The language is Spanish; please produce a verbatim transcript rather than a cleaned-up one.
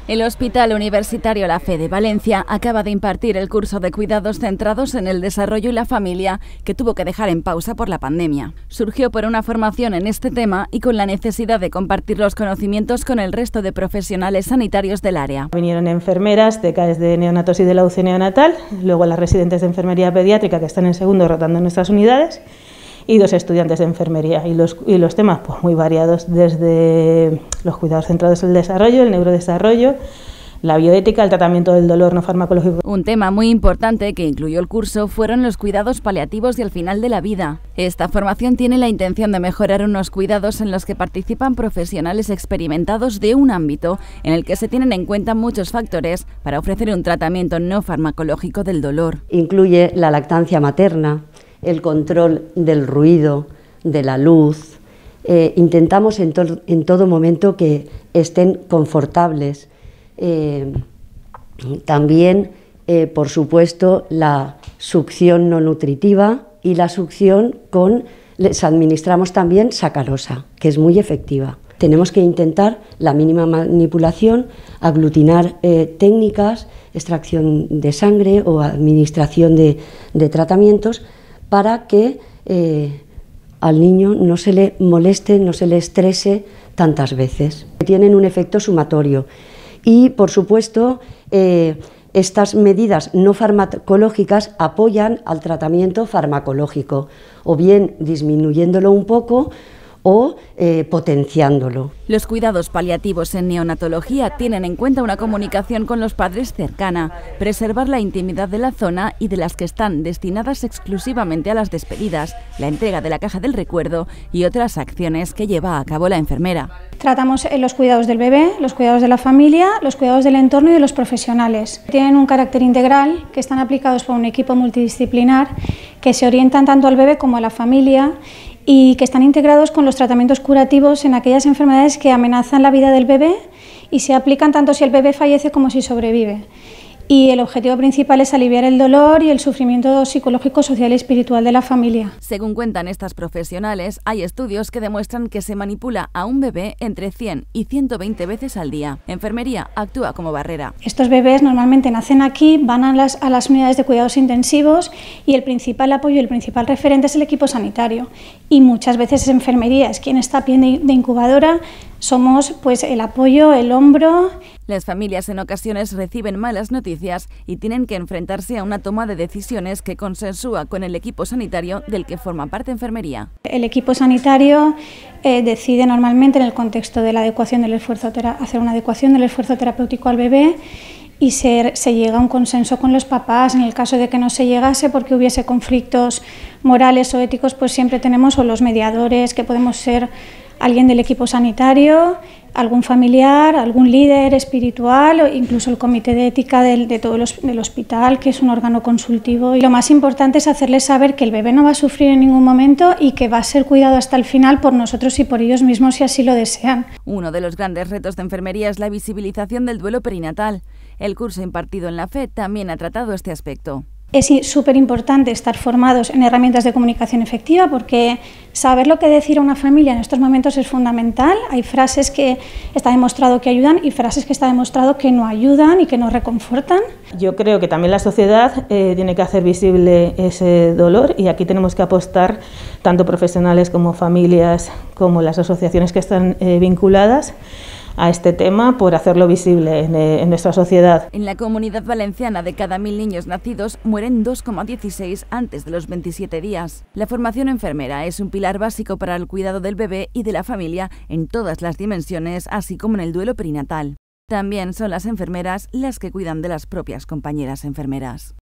El Hospital Universitario La Fe de Valencia acaba de impartir el curso de cuidados centrados en el desarrollo y la familia, que tuvo que dejar en pausa por la pandemia. Surgió por una formación en este tema y con la necesidad de compartir los conocimientos con el resto de profesionales sanitarios del área. Vinieron enfermeras de C A E S de neonatos y de la U C I neonatal, luego las residentes de enfermería pediátrica que están en segundo rotando en nuestras unidades, y dos estudiantes de enfermería, y los, y los temas pues muy variados, desde los cuidados centrados en el desarrollo, el neurodesarrollo, la bioética, el tratamiento del dolor no farmacológico. Un tema muy importante que incluyó el curso fueron los cuidados paliativos y el final de la vida. Esta formación tiene la intención de mejorar unos cuidados en los que participan profesionales experimentados de un ámbito en el que se tienen en cuenta muchos factores para ofrecer un tratamiento no farmacológico del dolor. Incluye la lactancia materna, el control del ruido, de la luz. Eh, intentamos en, to en todo momento que estén confortables. Eh, también, eh, por supuesto, la succión no nutritiva y la succión con... Les administramos también sacarosa, que es muy efectiva. Tenemos que intentar la mínima manipulación, aglutinar eh, técnicas, extracción de sangre o administración de, de tratamientos, para que eh, al niño no se le moleste, no se le estrese tantas veces. Tienen un efecto sumatorio y, por supuesto, eh, estas medidas no farmacológicas apoyan al tratamiento farmacológico, o bien disminuyéndolo un poco o eh, potenciándolo. Los cuidados paliativos en neonatología tienen en cuenta una comunicación con los padres cercana, preservar la intimidad de la zona y de las que están destinadas exclusivamente a las despedidas, la entrega de la caja del recuerdo y otras acciones que lleva a cabo la enfermera. Tratamos los cuidados del bebé, los cuidados de la familia, los cuidados del entorno y de los profesionales. Tienen un carácter integral, que están aplicados por un equipo multidisciplinar, que se orientan tanto al bebé como a la familia y que están integrados con los tratamientos curativos en aquellas enfermedades que amenazan la vida del bebé y se aplican tanto si el bebé fallece como si sobrevive. Y el objetivo principal es aliviar el dolor y el sufrimiento psicológico, social y espiritual de la familia. Según cuentan estas profesionales, hay estudios que demuestran que se manipula a un bebé entre cien y ciento veinte veces al día. Enfermería actúa como barrera. Estos bebés normalmente nacen aquí, van a las, a las unidades de cuidados intensivos y el principal apoyo y el principal referente es el equipo sanitario. Y muchas veces enfermería es quien está a pie de, de incubadora. Somos pues el apoyo, el hombro. Las familias en ocasiones reciben malas noticias y tienen que enfrentarse a una toma de decisiones que consensúa con el equipo sanitario del que forma parte enfermería. El equipo sanitario eh, decide normalmente en el contexto de la adecuación del esfuerzo, hacer una adecuación del esfuerzo terapéutico al bebé y se, se llega a un consenso con los papás. En el caso de que no se llegase porque hubiese conflictos morales o éticos, pues siempre tenemos o los mediadores, que podemos ser alguien del equipo sanitario, algún familiar, algún líder espiritual o incluso el comité de ética del, de todo los, del hospital, que es un órgano consultivo. Y lo más importante es hacerles saber que el bebé no va a sufrir en ningún momento y que va a ser cuidado hasta el final por nosotros y por ellos mismos si así lo desean. Uno de los grandes retos de enfermería es la visibilización del duelo perinatal. El curso impartido en la Fe también ha tratado este aspecto. Es súper importante estar formados en herramientas de comunicación efectiva porque saber lo que decir a una familia en estos momentos es fundamental. Hay frases que está demostrado que ayudan y frases que está demostrado que no ayudan y que no reconfortan. Yo creo que también la sociedad eh, tiene que hacer visible ese dolor y aquí tenemos que apostar tanto profesionales como familias como las asociaciones que están eh, vinculadas a este tema por hacerlo visible en, en nuestra sociedad. En la Comunidad Valenciana, de cada mil niños nacidos, mueren dos coma dieciséis antes de los veintisiete días. La formación enfermera es un pilar básico para el cuidado del bebé y de la familia en todas las dimensiones, así como en el duelo perinatal. También son las enfermeras las que cuidan de las propias compañeras enfermeras.